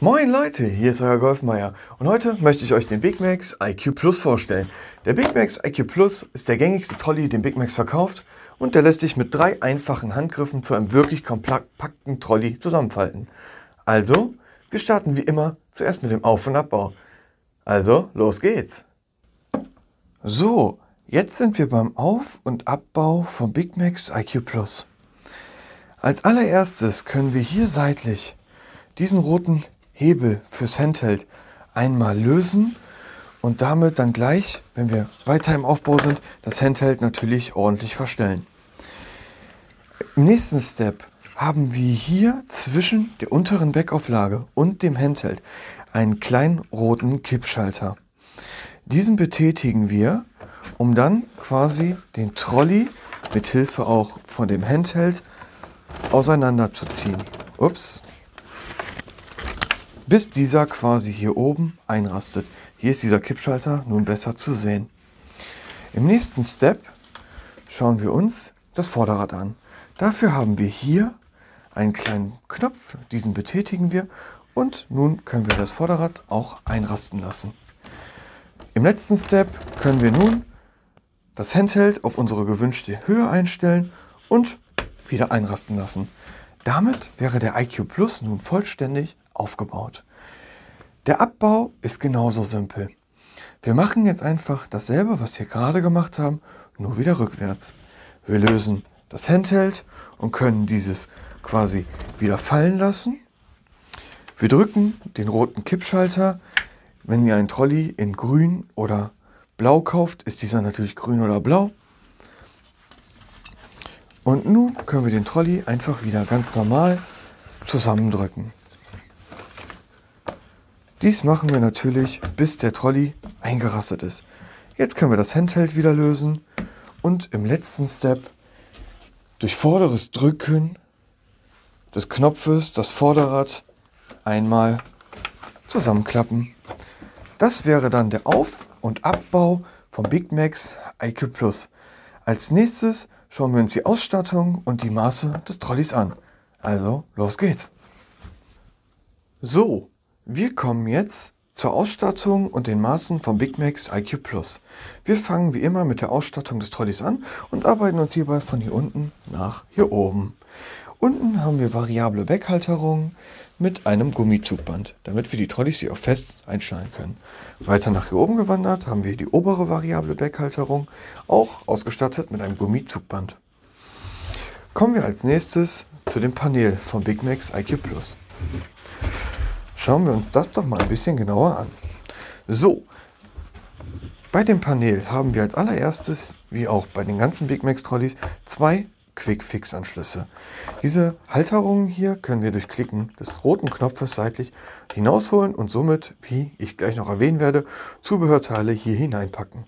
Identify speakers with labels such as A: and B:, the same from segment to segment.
A: Moin Leute, hier ist euer Golfmeier und heute möchte ich euch den BigMax IQ Plus vorstellen. Der BigMax IQ Plus ist der gängigste Trolley, den BigMax verkauft, und der lässt sich mit 3 einfachen Handgriffen zu einem wirklich kompakten Trolley zusammenfalten. Also, wir starten wie immer zuerst mit dem Auf- und Abbau. Also, los geht's! So, jetzt sind wir beim Auf- und Abbau vom BigMax IQ Plus. Als allererstes können wir hier seitlich diesen roten Hebel fürs Handheld einmal lösen und damit dann gleich, wenn wir weiter im Aufbau sind, das Handheld natürlich ordentlich verstellen. Im nächsten Step haben wir hier zwischen der unteren Backauflage und dem Handheld einen kleinen roten Kippschalter. Diesen betätigen wir, um dann quasi den Trolley mit Hilfe auch von dem Handheld auseinanderzuziehen. Ups. Bis dieser quasi hier oben einrastet. Hier ist dieser Kippschalter nun besser zu sehen. Im nächsten Step schauen wir uns das Vorderrad an. Dafür haben wir hier einen kleinen Knopf, diesen betätigen wir und nun können wir das Vorderrad auch einrasten lassen. Im letzten Step können wir nun das Handheld auf unsere gewünschte Höhe einstellen und wieder einrasten lassen. Damit wäre der IQ Plus nun vollständig aufgebaut. Der Abbau ist genauso simpel. Wir machen jetzt einfach dasselbe, was wir gerade gemacht haben, nur wieder rückwärts. Wir lösen das Handheld und können dieses quasi wieder fallen lassen. Wir drücken den roten Kippschalter. Wenn ihr einen Trolley in grün oder blau kauft, ist dieser natürlich grün oder blau. Und nun können wir den Trolley einfach wieder ganz normal zusammendrücken. Dies machen wir natürlich, bis der Trolley eingerastet ist. Jetzt können wir das Handheld wieder lösen und im letzten Step durch vorderes Drücken des Knopfes das Vorderrad einmal zusammenklappen. Das wäre dann der Auf- und Abbau vom BigMax IQ Plus. Als nächstes schauen wir uns die Ausstattung und die Maße des Trolleys an. Also, los geht's! So, wir kommen jetzt zur Ausstattung und den Maßen vom BigMax IQ Plus. Wir fangen wie immer mit der Ausstattung des Trolleys an und arbeiten uns hierbei von hier unten nach hier oben. Unten haben wir variable Backhalterungen mit einem Gummizugband, damit wir die Trolleys hier auch fest einschnallen können. Weiter nach hier oben gewandert haben wir die obere variable Backhalterung, auch ausgestattet mit einem Gummizugband. Kommen wir als nächstes zu dem Panel vom BigMax IQ Plus. Schauen wir uns das doch mal ein bisschen genauer an. So, bei dem Panel haben wir als allererstes, wie auch bei den ganzen BigMax Trolleys, 2 Quick-Fix-Anschlüsse. Diese Halterungen hier können wir durch Klicken des roten Knopfes seitlich hinausholen und somit, wie ich gleich noch erwähnen werde, Zubehörteile hier hineinpacken.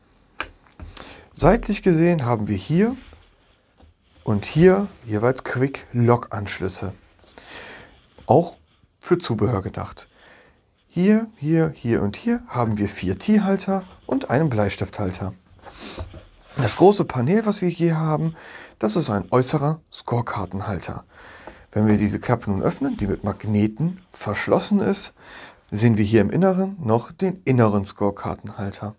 A: Seitlich gesehen haben wir hier und hier jeweils Quick-Lock-Anschlüsse. Auch für Zubehör gedacht. Hier, hier, hier und hier haben wir 4 T-Halter und einen Bleistifthalter. Das große Panel, was wir hier haben, das ist ein äußerer Scorekartenhalter. Wenn wir diese Klappe nun öffnen, die mit Magneten verschlossen ist, sehen wir hier im Inneren noch den inneren Scorekartenhalter.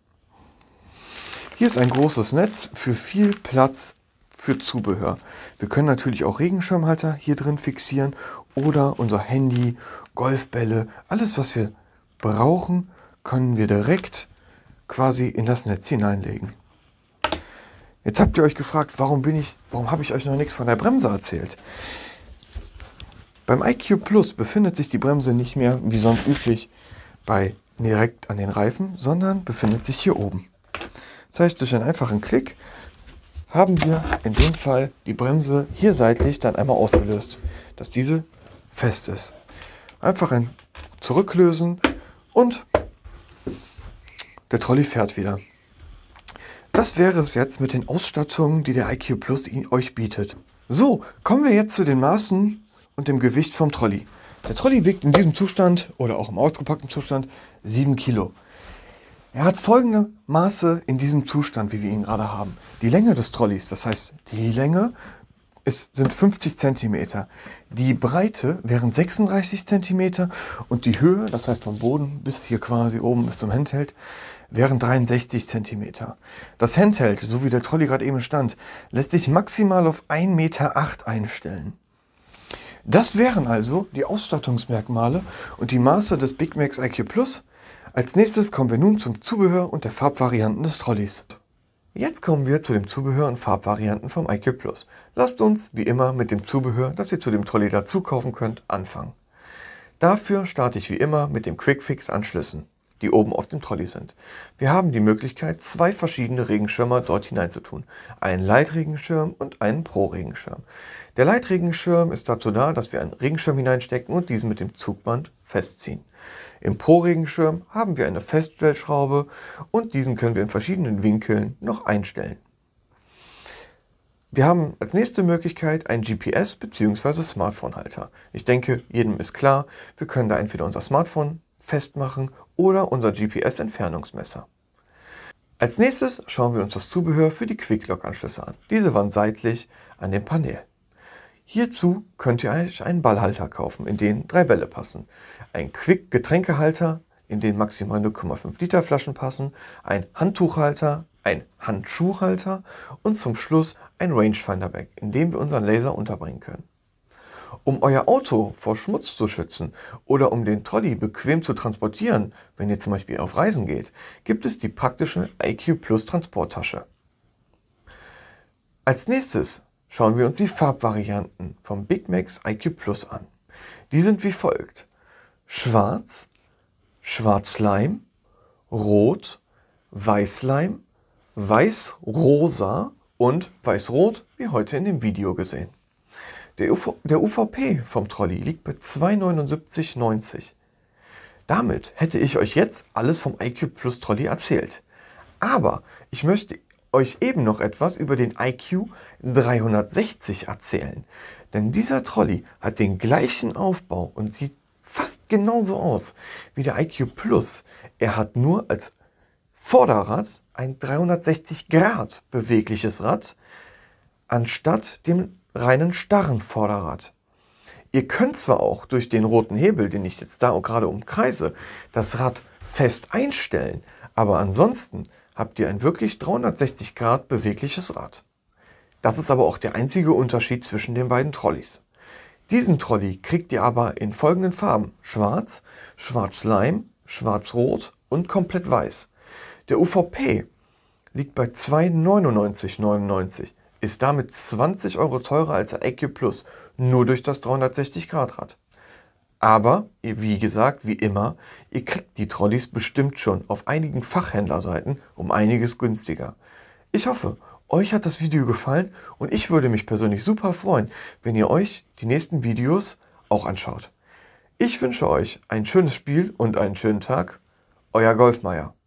A: Hier ist ein großes Netz für viel Platz für Zubehör. Wir können natürlich auch Regenschirmhalter hier drin fixieren oder unser Handy, Golfbälle, alles was wir brauchen, können wir direkt quasi in das Netz hineinlegen. Jetzt habt ihr euch gefragt, warum habe ich euch noch nichts von der Bremse erzählt? Beim IQ Plus befindet sich die Bremse nicht mehr wie sonst üblich direkt an den Reifen, sondern befindet sich hier oben. Das heißt, durch einen einfachen Klick haben wir in dem Fall die Bremse hier seitlich dann einmal ausgelöst, dass diese fest ist. Einfach ein Zurücklösen und der Trolley fährt wieder. Das wäre es jetzt mit den Ausstattungen, die der IQ Plus euch bietet. So, kommen wir jetzt zu den Maßen und dem Gewicht vom Trolley. Der Trolley wiegt in diesem Zustand oder auch im ausgepackten Zustand 7 Kilo. Er hat folgende Maße in diesem Zustand, wie wir ihn gerade haben. Die Länge des Trolleys, das heißt die Länge sind 50 cm. Die Breite wären 36 cm und die Höhe, das heißt vom Boden bis hier quasi oben bis zum Handheld, wären 63 cm. Das Handheld, so wie der Trolley gerade eben stand, lässt sich maximal auf 1,8 Meter einstellen. Das wären also die Ausstattungsmerkmale und die Maße des BigMax IQ Plus. Als nächstes kommen wir nun zum Zubehör und der Farbvarianten des Trolleys. Jetzt kommen wir zu dem Zubehör und Farbvarianten vom IQ Plus. Lasst uns, wie immer, mit dem Zubehör, das ihr zu dem Trolley dazu kaufen könnt, anfangen. Dafür starte ich wie immer mit dem Quick-Fix-Anschlüssen, die oben auf dem Trolley sind. Wir haben die Möglichkeit, 2 verschiedene Regenschirmer dort hineinzutun. Einen Leitregenschirm und einen Pro-Regenschirm. Der Leitregenschirm ist dazu da, dass wir einen Regenschirm hineinstecken und diesen mit dem Zugband festziehen. Im Pro-Regenschirm haben wir eine Feststellschraube und diesen können wir in verschiedenen Winkeln noch einstellen. Wir haben als nächste Möglichkeit einen GPS- bzw. Smartphone-Halter. Ich denke, jedem ist klar, wir können da entweder unser Smartphone festmachen oder unser GPS-Entfernungsmesser. Als nächstes schauen wir uns das Zubehör für die Quick-Lock-Anschlüsse an. Diese waren seitlich an dem Panel. Hierzu könnt ihr euch einen Ballhalter kaufen, in den 3 Bälle passen. Ein Quick-Getränkehalter, in den maximal 0,5 Liter Flaschen passen, ein Handtuchhalter, ein Handschuhhalter und zum Schluss ein Rangefinder-Bag, in dem wir unseren Laser unterbringen können. Um euer Auto vor Schmutz zu schützen oder um den Trolley bequem zu transportieren, wenn ihr zum Beispiel auf Reisen geht, gibt es die praktische IQ Plus Transporttasche. Als nächstes schauen wir uns die Farbvarianten vom BigMax IQ Plus an. Die sind wie folgt: Schwarz, Schwarz-Lime, Rot, Weiß-Lime, Weiß-Rosa und Weiß-Rot, wie heute in dem Video gesehen. Der UVP vom Trolley liegt bei 2,79,90 €. Damit hätte ich euch jetzt alles vom IQ Plus Trolley erzählt. Aber ich möchte euch eben noch etwas über den IQ 360 erzählen. Denn dieser Trolley hat den gleichen Aufbau und sieht fast genauso aus wie der IQ Plus. Er hat nur als Vorderrad ein 360 Grad bewegliches Rad anstatt dem reinen starren Vorderrad. Ihr könnt zwar auch durch den roten Hebel, den ich jetzt da gerade umkreise, das Rad fest einstellen, aber ansonsten habt ihr ein wirklich 360 Grad bewegliches Rad. Das ist aber auch der einzige Unterschied zwischen den beiden Trolleys. Diesen Trolley kriegt ihr aber in folgenden Farben: Schwarz, Schwarz-Lime, Schwarz-Rot und komplett weiß. Der UVP liegt bei 2,99,99 €, ist damit 20 € teurer als der IQ Plus, nur durch das 360 Grad Rad. Aber, wie gesagt, wie immer, ihr kriegt die Trolleys bestimmt schon auf einigen Fachhändlerseiten um einiges günstiger. Ich hoffe, euch hat das Video gefallen und ich würde mich persönlich super freuen, wenn ihr euch die nächsten Videos auch anschaut. Ich wünsche euch ein schönes Spiel und einen schönen Tag. Euer Golfmeier.